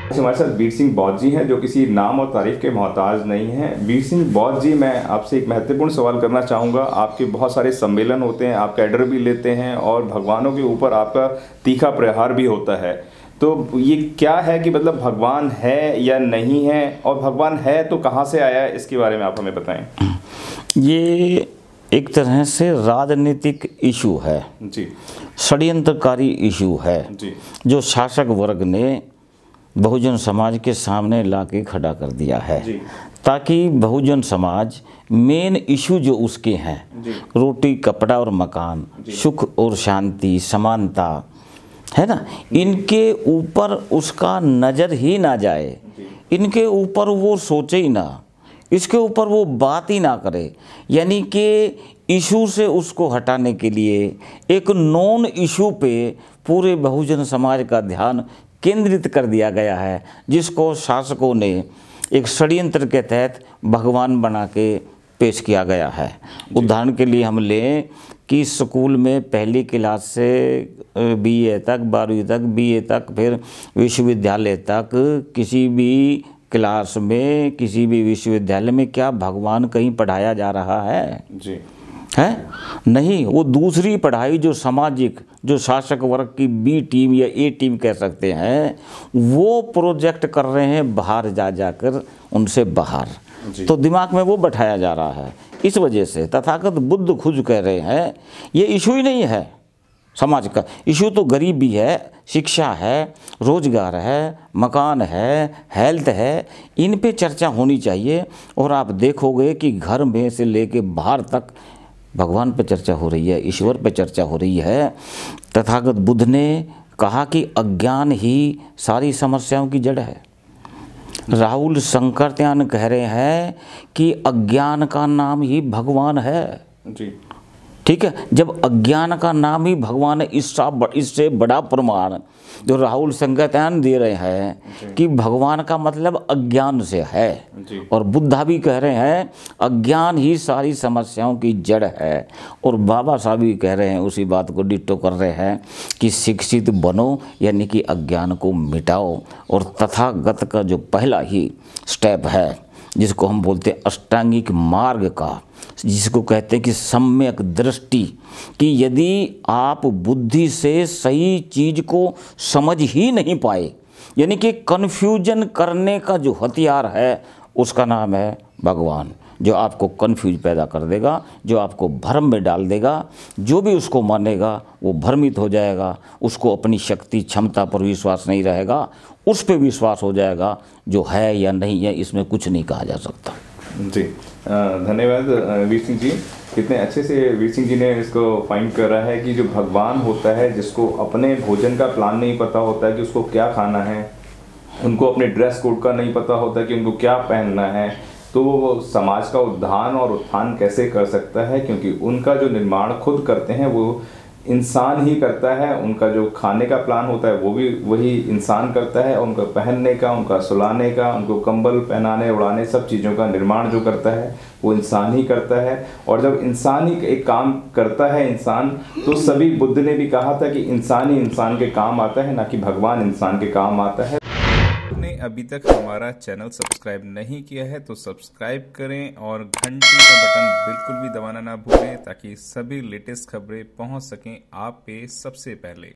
हमारे साथ वीर सिंह बौद्ध जी हैं जो किसी नाम और तारीफ के मोहताज नहीं हैं। वीर सिंह बौद्ध जी, मैं आपसे एक महत्वपूर्ण सवाल करना चाहूँगा। आपके बहुत सारे सम्मेलन होते हैं, आप कैडर भी लेते हैं और भगवानों के ऊपर आपका तीखा प्रहार भी होता है। तो ये क्या है कि मतलब भगवान है या नहीं है, और भगवान है तो कहाँ से आया है, इसके बारे में आप हमें बताएं। ये एक तरह से राजनीतिक इशू है जी, षड्यंत्रकारी इशू है जी, जो शासक वर्ग ने बहुजन समाज के सामने ला के खड़ा कर दिया है, ताकि बहुजन समाज मेन इशू जो उसके हैं, रोटी कपड़ा और मकान, सुख और शांति, समानता, है ना, इनके ऊपर उसका नज़र ही ना जाए, इनके ऊपर वो सोचे ही ना, इसके ऊपर वो बात ही ना करे। यानी कि इशू से उसको हटाने के लिए एक नॉन इशू पे पूरे बहुजन समाज का ध्यान केंद्रित कर दिया गया है, जिसको शासकों ने एक षड्यंत्र के तहत भगवान बना के पेश किया गया है। उदाहरण के लिए हम लें कि स्कूल में पहली क्लास से बीए तक, 12वीं तक, बीए तक, फिर विश्वविद्यालय तक, किसी भी क्लास में, किसी भी विश्वविद्यालय में क्या भगवान कहीं पढ़ाया जा रहा है? जी, है नहीं। वो दूसरी पढ़ाई जो सामाजिक, जो शासक वर्ग की बी टीम या ए टीम कह सकते हैं, वो प्रोजेक्ट कर रहे हैं बाहर जा जाकर, उनसे बाहर। तो दिमाग में वो बैठाया जा रहा है। इस वजह से तथागत बुद्ध खुद कह रहे हैं ये इशू ही नहीं है समाज का। इशू तो गरीबी है, शिक्षा है, रोजगार है, मकान है, हेल्थ है, इन पे चर्चा होनी चाहिए। और आप देखोगे कि घर में से लेके बाहर तक भगवान पे चर्चा हो रही है, ईश्वर पे चर्चा हो रही है। तथागत बुद्ध ने कहा कि अज्ञान ही सारी समस्याओं की जड़ है। राहुल शंकरत्यान कह रहे हैं कि अज्ञान का नाम ही भगवान है। जी, ठीक है, जब अज्ञान का नाम ही भगवान है, इससे बड़ा प्रमाण जो राहुल शंकरत्यान दे रहे हैं कि भगवान का मतलब अज्ञान से है। और बुद्धा भी कह रहे हैं अज्ञान ही सारी समस्याओं की जड़ है। और बाबा साहब भी कह रहे हैं, उसी बात को डिट्टो कर रहे हैं कि शिक्षित बनो, यानी कि अज्ञान को मिटाओ। और तथागत का जो पहला ही स्टेप है, जिसको हम बोलते हैं अष्टांगिक मार्ग का, जिसको कहते हैं कि सम्यक दृष्टि, कि यदि आप बुद्धि से सही चीज को समझ ही नहीं पाए, यानी कि कन्फ्यूजन करने का जो हथियार है उसका नाम है भगवान, जो आपको कन्फ्यूज पैदा कर देगा, जो आपको भ्रम में डाल देगा। जो भी उसको मानेगा वो भ्रमित हो जाएगा, उसको अपनी शक्ति क्षमता पर विश्वास नहीं रहेगा, उस पर विश्वास हो जाएगा जो है या नहीं है, इसमें कुछ नहीं कहा जा सकता। जी, धन्यवाद वीर सिंह जी। कितने अच्छे से वीर सिंह जी ने इसको फाइंड करा है कि जो भगवान होता है, जिसको अपने भोजन का प्लान नहीं पता होता है कि उसको क्या खाना है, उनको अपने ड्रेस कोड का नहीं पता होता कि उनको क्या पहनना है, तो वो समाज का उद्धार और उत्थान कैसे कर सकता है, क्योंकि उनका जो निर्माण खुद करते हैं वो इंसान ही करता है। उनका जो खाने का प्लान होता है वो भी वही इंसान करता है, और उनका पहनने का, उनका सुलाने का, उनको कंबल पहनाने उड़ाने सब चीज़ों का निर्माण जो करता है वो इंसान ही करता है। और जब इंसान ही एक काम करता है इंसान, तो सभी, बुद्ध ने भी कहा था कि इंसान ही इंसान के काम आता है, ना कि भगवान इंसान के काम आता है। आपने अभी तक हमारा चैनल सब्सक्राइब नहीं किया है तो सब्सक्राइब करें और घंटी का बटन बिल्कुल भी दबाना ना भूलें, ताकि सभी लेटेस्ट खबरें पहुंच सकें आप पे सबसे पहले।